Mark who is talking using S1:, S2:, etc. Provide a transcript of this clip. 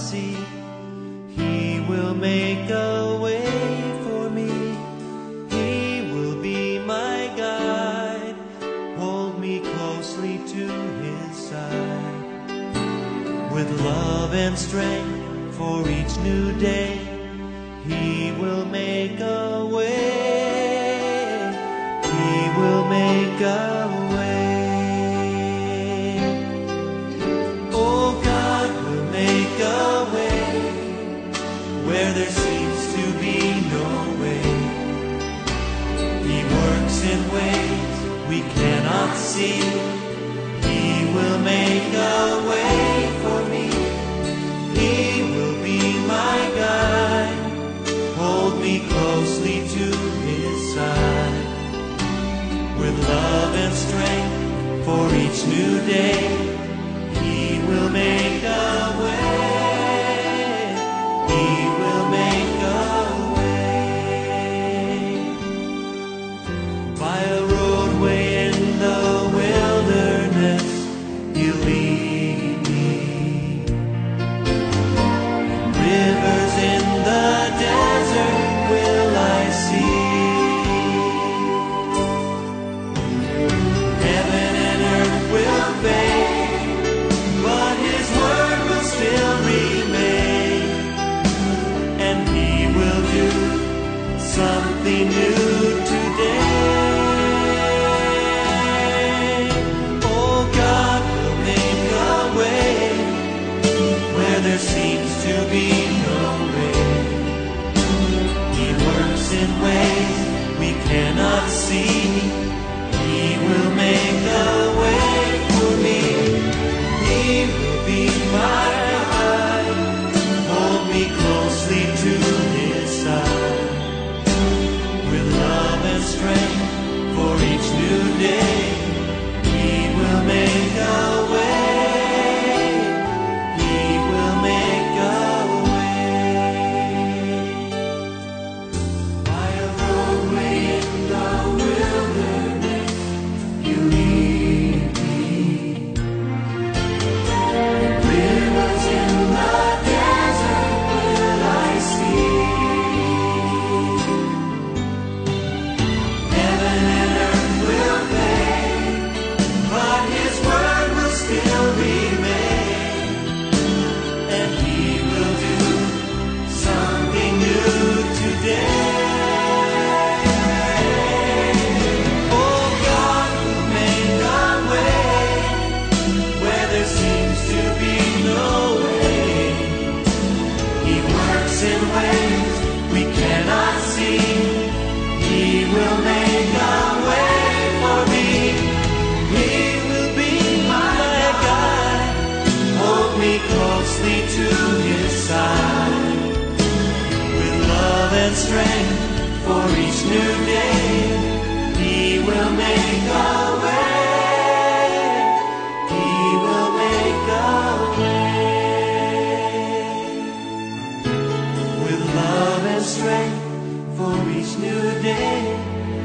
S1: see. He will make a way for me. He will be my guide. Hold me closely to His side. With love and strength for each new day, He will make a way. He will make a way. Oh, God will make a way where there seems to be no way. He works in ways we cannot see. He will make a way for me. He will be my guide. Hold me closely to His side. With love and strength for each new day, He will make a way. He will make a way. By a roadway in the wilderness, He'll lead me. Rivers in the desert will I see. Heaven and earth will fade, but His word will still remain. And He will do something new today. Oh, God will make a way where there seems to be no way. He works in ways we cannot see. He will make a way for me. He will be my guide. Hold me closely to His side. With love and strength for each new day, He will make a way. He will make a way. By a roadway in the wilderness, You lead me. Rivers in the desert will I see. Heaven and earth will fade, but His word will still remain. And He will do something new today. Oh, God will make a way where there seems to be no way. He works in ways we cannot see. He will make a way for me. He will be my guide. Hold me closely to His side. With love and strength for each new day, He will make a way. He will make a way. With love and strength for each new day,